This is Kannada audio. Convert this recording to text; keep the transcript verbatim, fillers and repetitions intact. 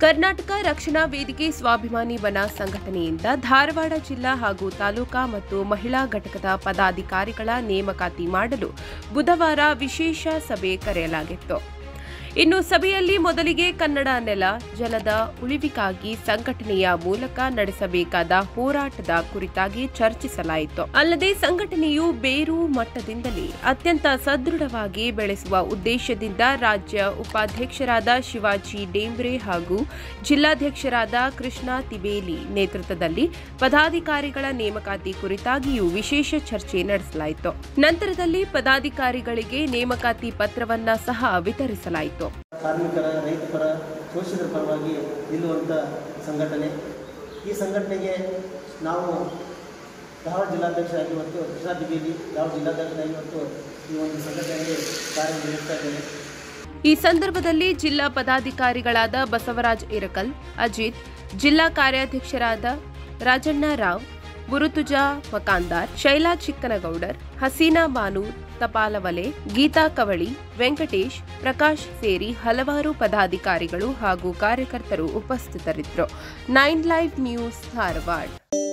ಕರ್ನಾಟಕ ರಕ್ಷಣಾ ವೇದಿಕೆ ಸ್ವಾಭಿಮಾನಿ ವನ ಸಂಘಟನೆಯಿಂದ ಧಾರವಾಡ ಜಿಲ್ಲಾ ಹಾಗೂ ತಾಲೂಕಾ ಮತ್ತು ಮಹಿಳಾ ಘಟಕದ ಪದಾಧಿಕಾರಿಗಳ ನೇಮಕಾತಿ ಮಾಡಲು ಬುಧವಾರ ವಿಶೇಷ ಸಭೆ ಕರೆಯಲಾಗಿತ್ತು. ಇನ್ನು ಸಭೆಯಲ್ಲಿ ಮೊದಲಿಗೆ ಕನ್ನಡ ನೆಲ ಜಲದ ಉಳಿವಿಗಾಗಿ ಸಂಘಟನೆಯ ಮೂಲಕ ನಡೆಸಬೇಕಾದ ಹೋರಾಟದ ಕುರಿತಾಗಿ ಚರ್ಚಿಸಲಾಯಿತು. ಅಲ್ಲದೆ ಸಂಘಟನೆಯು ಬೇರು ಮಟ್ಟದಿಂದಲೇ ಅತ್ಯಂತ ಸದೃಢವಾಗಿ ಬೆಳೆಸುವ ಉದ್ದೇಶದಿಂದ ರಾಜ್ಯ ಉಪಾಧ್ಯಕ್ಷರಾದ ಶಿವಾಜಿ ಡೇಂಬ್ರೆ ಹಾಗೂ ಜಿಲ್ಲಾಧ್ಯಕ್ಷರಾದ ಕೃಷ್ಣ ತಿಬೇಲಿ ನೇತೃತ್ವದಲ್ಲಿ ಪದಾಧಿಕಾರಿಗಳ ನೇಮಕಾತಿ ಕುರಿತಾಗಿಯೂ ವಿಶೇಷ ಚರ್ಚೆ ನಡೆಸಲಾಯಿತು. ನಂತರದಲ್ಲಿ ಪದಾಧಿಕಾರಿಗಳಿಗೆ ನೇಮಕಾತಿ ಪತ್ರವನ್ನ ಸಹ ವಿತರಿಸಲಾಯಿತು. ಕಾರ್ಮಿಕರ, ರೈತರ, ಶೋಷಿತರ ಪರವಾಗಿ ನಿಲ್ಲುವಂಥ ಸಂಘಟನೆ. ಈ ಸಂಘಟನೆಗೆ ನಾವು ಯಾವ ಜಿಲ್ಲಾಧ್ಯಕ್ಷರಾಗಿ ಇವತ್ತು ಕೃಷ್ಣ ತಿಬೇಲಿ ಯಾವ ಜಿಲ್ಲಾಧ್ಯಕ್ಷರಾಗಿ ಇವತ್ತು ಈ ಒಂದು ಸಂಘಟನೆಗೆ ಕಾರ್ಯನಿರ್ವಹಿಸ್ತಾ ಇದ್ದೇನೆ. ಈ ಸಂದರ್ಭದಲ್ಲಿ ಜಿಲ್ಲಾ ಪದಾಧಿಕಾರಿಗಳಾದ ಬಸವರಾಜ್ ಇರಕಲ್, ಅಜಿತ್, ಜಿಲ್ಲಾ ಕಾರ್ಯಾಧ್ಯಕ್ಷರಾದ ರಾಜಣ್ಣ ರಾವ್, ಮುರುತುಜಾ ಮಕಾಂದಾರ್, ಶೈಲಾ ಚಿಕ್ಕನಗೌಡರ್, ಹಸೀನಾ ಬಾನು ತಪಾಲವಲೆ, ಗೀತಾ ಕವಳಿ, ವೆಂಕಟೇಶ್, ಪ್ರಕಾಶ್ ಸೇರಿ ಹಲವಾರು ಪದಾಧಿಕಾರಿಗಳು ಹಾಗೂ ಕಾರ್ಯಕರ್ತರು ಉಪಸ್ಥಿತರಿದ್ದರು. Nine live news Dharwad.